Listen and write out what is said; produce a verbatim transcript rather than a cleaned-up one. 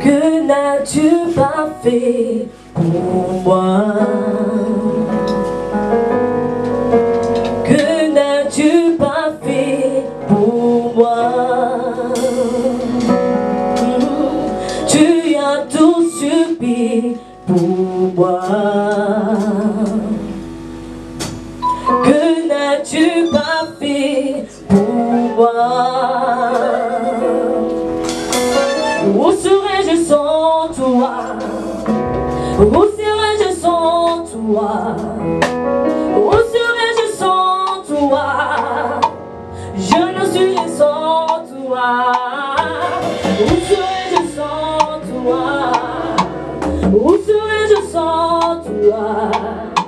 Que n'as-tu pas fait pour moi? Que n'as-tu pas fait pour moi? Tu as tout subi pour moi. Que n'as-tu pas fait pour moi? Où serais-je sans toi? Où serais-je sans toi? Où serais-je sans toi? Je ne suis sans toi. Où serais-je sans toi? Où serais-je sans toi?